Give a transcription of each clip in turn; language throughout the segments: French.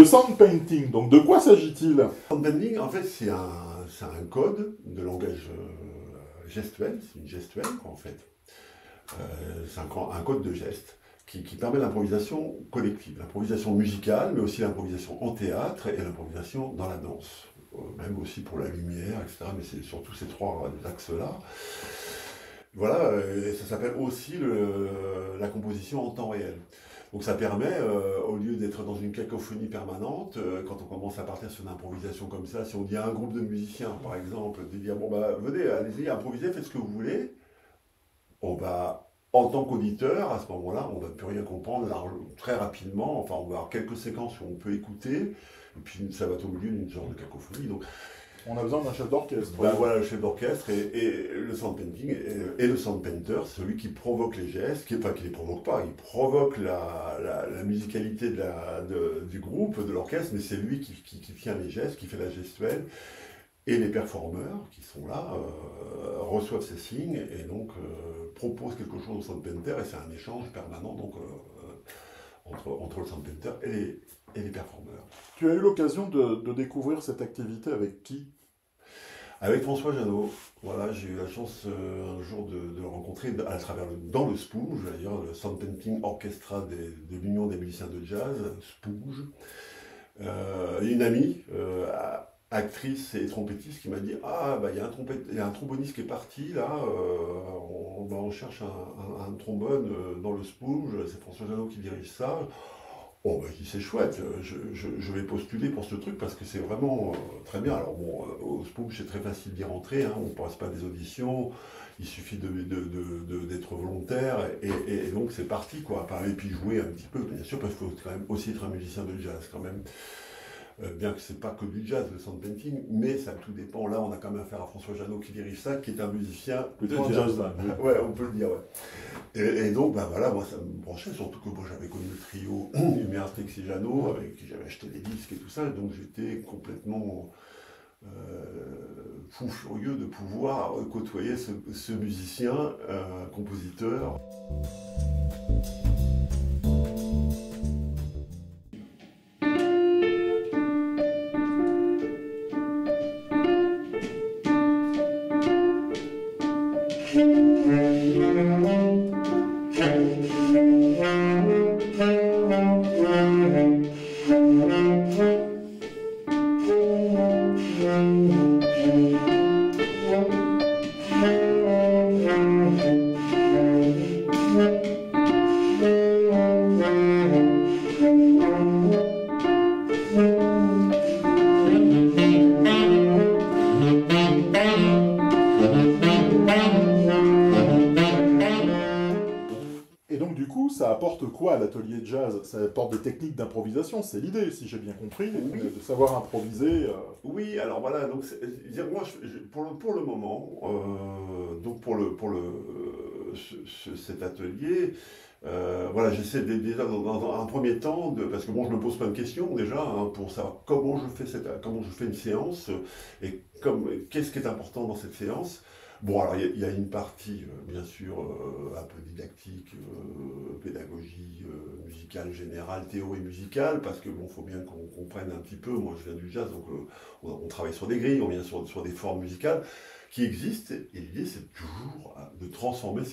Le sound painting, donc de quoi s'agit-il? Sound painting, en fait, c'est un code de langage gestuel, c'est une gestuelle, quoi, en fait. C'est un code de gestes qui permet l'improvisation collective, l'improvisation musicale, mais aussi l'improvisation en théâtre et l'improvisation dans la danse. Même aussi pour la lumière, etc. Mais c'est surtout ces trois axes-là. Voilà, et ça s'appelle aussi la composition en temps réel. Donc ça permet, au lieu d'être dans une cacophonie permanente, quand on commence à partir sur une improvisation comme ça, si on dit à un groupe de musiciens, par exemple, de dire, bon bah venez, allez-y, improvisez, faites ce que vous voulez, on va, en tant qu'auditeur, à ce moment-là, on ne va plus rien comprendre très rapidement, enfin on va avoir quelques séquences où on peut écouter, et puis ça va être au milieu d'une genre de cacophonie. Donc, On a besoin d'un chef d'orchestre. ben voilà, le chef d'orchestre et le sound painting et le sound painter, celui qui provoque les gestes, qui ne les provoque pas, il provoque la musicalité du groupe, de l'orchestre, mais c'est lui qui tient les gestes, qui fait la gestuelle. Et les performeurs qui sont là reçoivent ces signes et donc proposent quelque chose au sound painter et c'est un échange permanent donc, entre le sound painter et les performeurs. Tu as eu l'occasion de découvrir cette activité avec qui? Avec François Jeannot, voilà, j'ai eu la chance un jour de le rencontrer à travers dans le Spouge, d'ailleurs le Sound Painting Orchestra de l'Union des musiciens de jazz, Spouge. Une amie, actrice et trompettiste, qui m'a dit ah bah il y a un tromboniste qui est parti là, on cherche un trombone dans le Spouge, c'est François Jeannot qui dirige ça. Oh, bah, je dis c'est chouette, je vais postuler pour ce truc parce que c'est vraiment très bien. Alors bon, au Spooge c'est très facile d'y rentrer, hein, on ne passe pas des auditions, il suffit d'être volontaire et donc c'est parti quoi. Enfin, et puis jouer un petit peu, bien sûr, parce qu'il faut quand même aussi être un musicien de jazz quand même. Bien que c'est pas que du jazz, le sound painting, mais ça tout dépend. Là, on a quand même affaire à François Jeannot qui dirige ça, qui est un musicien de jazz. Ouais, on peut le dire, ouais. Et donc, ben voilà, moi ça me branchait, surtout que moi j'avais connu le trio Huméas Texi-Jeannot, avec qui j'avais acheté des disques et tout ça, donc j'étais complètement fou furieux de pouvoir côtoyer ce musicien, compositeur. Et donc du coup, ça apporte quoi à l'atelier de jazz? Ça apporte des techniques d'improvisation, c'est l'idée, si j'ai bien compris, Oui. de savoir improviser. Oui, alors voilà, donc moi, pour le moment, donc cet atelier, voilà, j'essaie déjà dans un premier temps, parce que bon, je me pose plein de questions déjà, hein, pour savoir comment je fais une séance, et qu'est-ce qui est important dans cette séance. Bon, alors il y a une partie, bien sûr, un peu didactique, pédagogie musicale générale, théorie musicale, parce que bon, faut bien qu'on comprenne un petit peu. Moi, je viens du jazz, donc on travaille sur des grilles, on vient sur des formes musicales qui existent, et l'idée, c'est toujours de transformer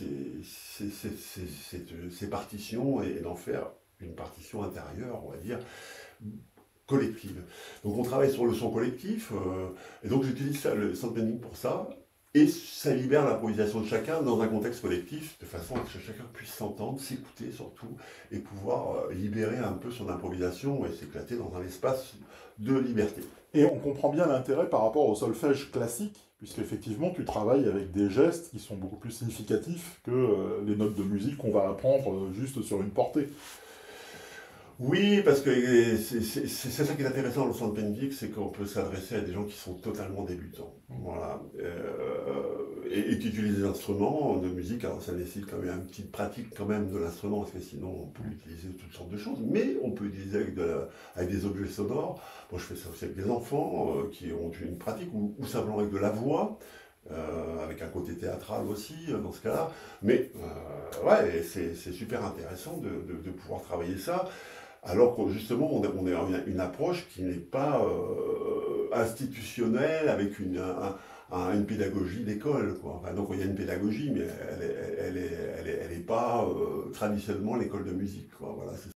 ces partitions et d'en faire une partition intérieure, on va dire, collective. Donc on travaille sur le son collectif, et donc j'utilise ça, le sound painting pour ça. Et ça libère l'improvisation de chacun dans un contexte collectif, de façon à ce que chacun puisse s'entendre, s'écouter surtout, et pouvoir libérer un peu son improvisation et s'éclater dans un espace de liberté. Et on comprend bien l'intérêt par rapport au solfège classique, puisqu'effectivement tu travailles avec des gestes qui sont beaucoup plus significatifs que les notes de musique qu'on va apprendre juste sur une portée. Oui, parce que c'est ça qui est intéressant dans le sound painting, c'est qu'on peut s'adresser à des gens qui sont totalement débutants, voilà, et qui utilisent des instruments de musique. Alors ça nécessite quand même une petite pratique quand même de l'instrument, parce que sinon on peut utiliser toutes sortes de choses, mais on peut utiliser avec des objets sonores. Moi je fais ça aussi avec des enfants qui ont une pratique, ou simplement avec de la voix. Avec un côté théâtral aussi dans ce cas-là, mais ouais, c'est super intéressant de pouvoir travailler ça. Alors que justement, on a une approche qui n'est pas institutionnelle avec une pédagogie d'école, quoi. Enfin, donc il y a une pédagogie, mais elle est pas traditionnellement l'école de musique, quoi. Voilà,